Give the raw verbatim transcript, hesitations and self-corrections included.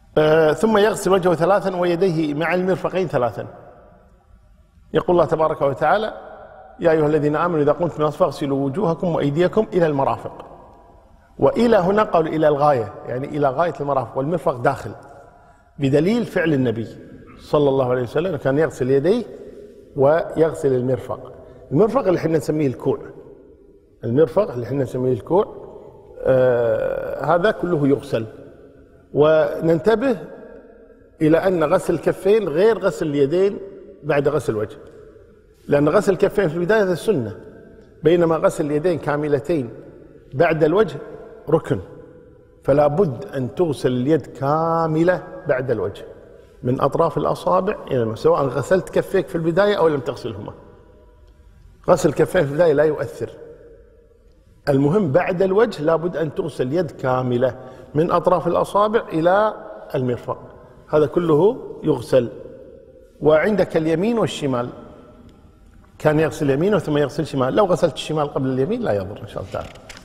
آه ثم يغسل وجهه ثلاثا ويديه مع المرفقين ثلاثا. يقول الله تبارك وتعالى: يا أيها الذين آمنوا إذا قمتم من الصلاة فاغسلوا وجوهكم وأيديكم إلى المرافق. وإلى هنا قالوا إلى الغاية، يعني إلى غاية المرافق، والمرفق داخل، بدليل فعل النبي صلى الله عليه وسلم كان يغسل يديه ويغسل المرفق. المرفق اللي احنا نسميه الكوع، المرفق اللي احنا نسميه الكوع آه هذا كله يغسل. وننتبه إلى أن غسل الكفين غير غسل اليدين بعد غسل الوجه، لأن غسل الكفين في البداية هذا سنة، بينما غسل اليدين كاملتين بعد الوجه ركن. فلا بد أن تغسل اليد كاملة بعد الوجه من أطراف الأصابع إلى، سواء غسلت كفيك في البداية أو لم تغسلهما. غسل الكفين في البداية لا يؤثر، المهم بعد الوجه لا بد أن تغسل اليد كاملة من أطراف الأصابع إلى المرفق، هذا كله يغسل. وعندك اليمين والشمال، كان يغسل يمينه ثم يغسل شمال، لو غسلت الشمال قبل اليمين لا يضر إن شاء الله تعالى.